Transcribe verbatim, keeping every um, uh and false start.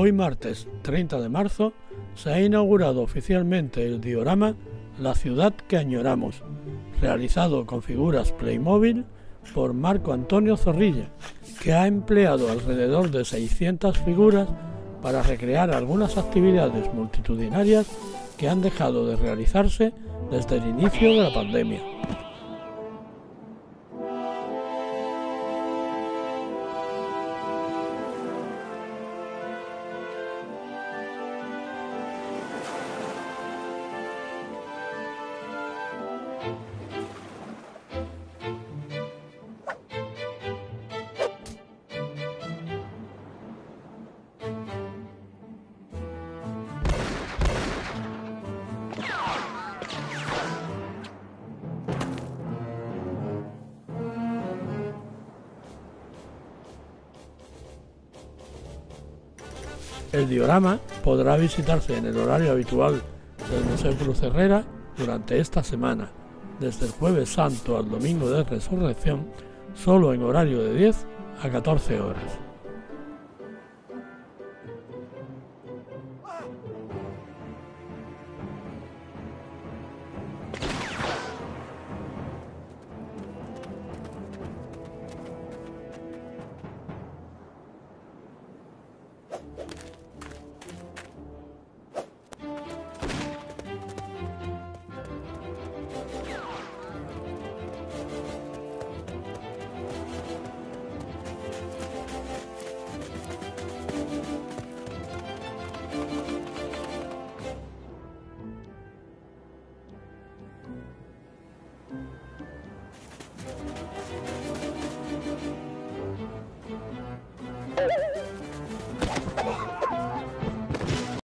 Hoy martes treinta de marzo se ha inaugurado oficialmente el diorama La ciudad que añoramos, realizado con figuras Playmobil por Marco Antonio Zorrilla, que ha empleado alrededor de seiscientas figuras para recrear algunas actividades multitudinarias que han dejado de realizarse desde el inicio de la pandemia. El diorama podrá visitarse en el horario habitual del Museo Cruz Herrera durante esta semana, desde el Jueves Santo al Domingo de Resurrección, solo en horario de diez a catorce horas.